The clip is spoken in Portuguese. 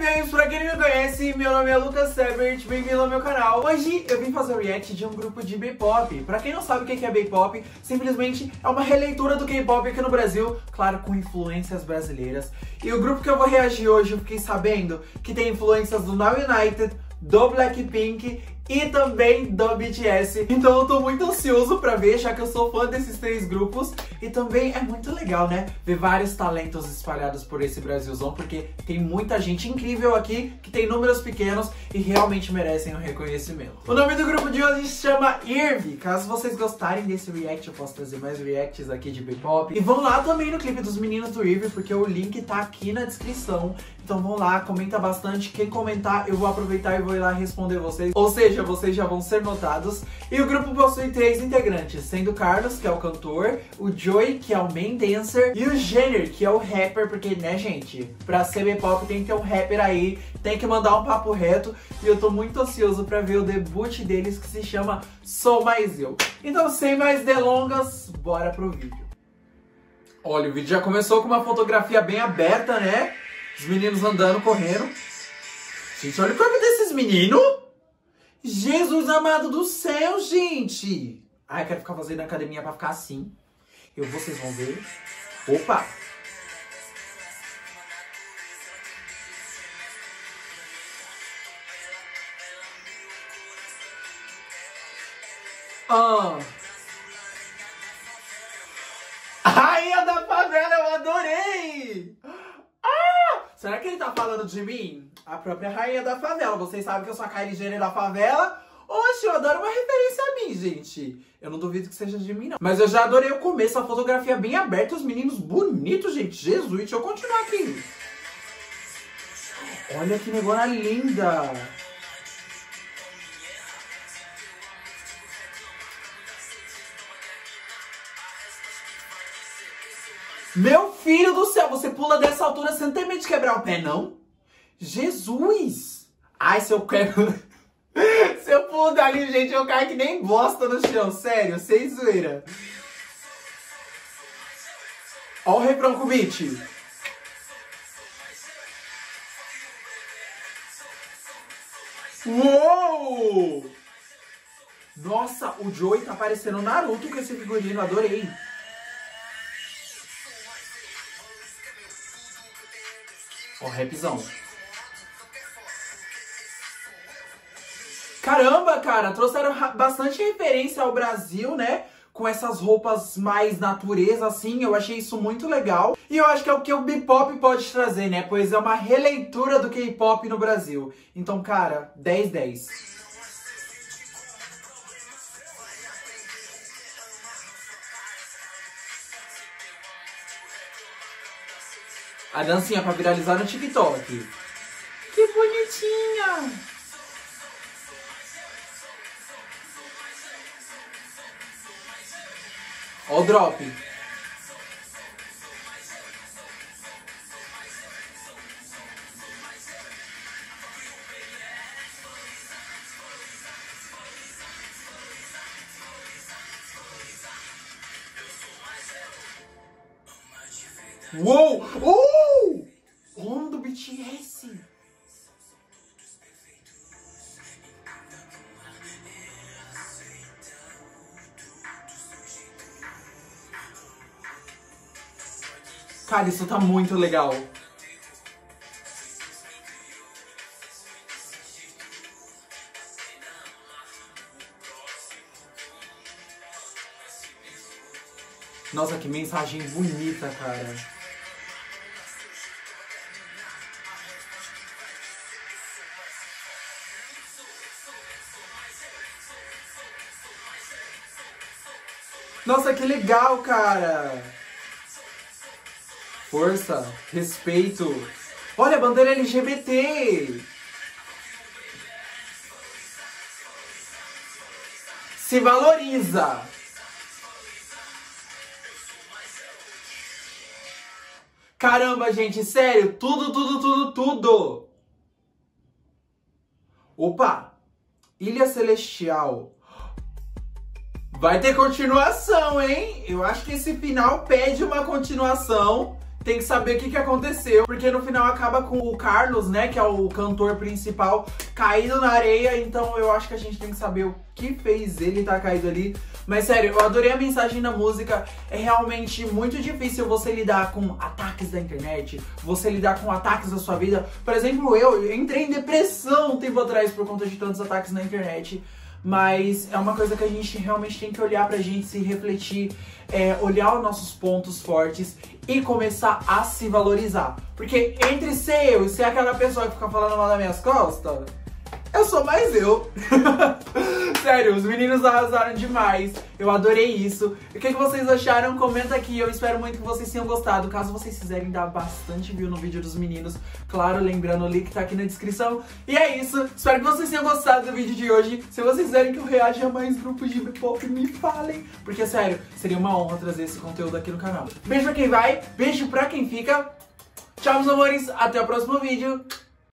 bem, pra quem não me conhece, meu nome é Lucas Sebert, bem-vindo ao meu canal. Hoje eu vim fazer o react de um grupo de Bpop. Pra quem não sabe o que é Bpop, simplesmente é uma releitura do K-pop aqui no Brasil, claro, com influências brasileiras. E o grupo que eu vou reagir hoje, eu fiquei sabendo que tem influências do Now United, do Blackpink e também do BTS. Então eu tô muito ansioso pra ver, já que eu sou fã desses três grupos. E também é muito legal, né, ver vários talentos espalhados por esse Brasilzão, porque tem muita gente incrível aqui, que tem números pequenos e realmente merecem um reconhecimento. O nome do grupo de hoje se chama IRV. Caso vocês gostarem desse react, eu posso trazer mais reacts aqui de Bpop. E vão lá também no clipe dos meninos do IRV, porque o link tá aqui na descrição. Então vão lá, comenta bastante. Quem comentar, eu vou aproveitar e vou ir lá responder vocês. Ou seja, vocês já vão ser notados. E o grupo possui 3 integrantes, sendo o Carlos, que é o cantor, o Joey, que é o main dancer, e o Jenner, que é o rapper, porque, né, gente, pra ser Bpop tem que ter um rapper aí, tem que mandar um papo reto. E eu tô muito ansioso pra ver o debut deles, que se chama Sou Mais Eu. Então, sem mais delongas, bora pro vídeo. Olha, o vídeo já começou com uma fotografia bem aberta, né? Os meninos andando, correndo. Gente, olha o corpo desses meninos. Jesus amado do céu, gente. Ai, quero ficar fazendo academia pra ficar assim. Vocês vão ver. Opa. A rainha da favela, eu adorei. Será que ele tá falando de mim? A própria rainha da favela. Vocês sabem que eu sou a Kylie Jenner da favela. Oxe, eu adoro uma referência a mim, gente. Eu não duvido que seja de mim, não. Mas eu já adorei o começo, a fotografia bem aberta, os meninos bonitos, gente. Jesus, deixa eu continuar aqui. Olha que negócio linda. Meu filho do céu, você pula dessa altura, você não tem medo de quebrar o pé, não? Jesus! Ai, se eu quebro... Se eu pulo dali, gente, eu caio que nem bosta no chão, sério, sem zoeira. Ó o refrão com o beat. Uou! Nossa, o Joey tá parecendo Naruto com esse figurino, adorei. Ó, rapzão. Caramba, cara, trouxeram bastante referência ao Brasil, né? Com essas roupas mais natureza, assim, eu achei isso muito legal. E eu acho que é o que o Bpop pode trazer, né? Pois é uma releitura do K-pop no Brasil. Então, cara, 10/10. A dancinha pra viralizar no TikTok. Que bonitinha! Ó o drop. Uou! Homem do BTS! Cara, isso tá muito legal. Nossa, que mensagem bonita, cara. Nossa, que legal, cara. Força, respeito. Olha, a bandeira LGBT. Se valoriza. Caramba, gente, sério, tudo. Opa, Ilha Celestial. Vai ter continuação, hein? Eu acho que esse final pede uma continuação. tem que saber o que aconteceu, porque no final acaba com o Carlos, né, que é o cantor principal, caído na areia, então eu acho que a gente tem que saber o que fez ele estar caído ali. Mas sério, eu adorei a mensagem da música, é realmente muito difícil você lidar com ataques da internet, você lidar com ataques da sua vida. Por exemplo, eu entrei em depressão um tempo atrás por conta de tantos ataques na internet. Mas é uma coisa que a gente realmente tem que olhar pra gente, se refletir, olhar os nossos pontos fortes e começar a se valorizar. Porque entre ser eu e ser aquela pessoa que fica falando mal das minhas costas, eu sou mais eu. Sério, os meninos arrasaram demais. Eu adorei isso. O que vocês acharam? Comenta aqui. Eu espero muito que vocês tenham gostado. Caso vocês quiserem dar bastante view no vídeo dos meninos, claro, lembrando, o link tá aqui na descrição. E é isso. Espero que vocês tenham gostado do vídeo de hoje. Se vocês quiserem que eu reaja a mais grupos de Bpop, me falem. Porque, sério, seria uma honra trazer esse conteúdo aqui no canal. Beijo pra quem vai, beijo pra quem fica. Tchau, meus amores. Até o próximo vídeo.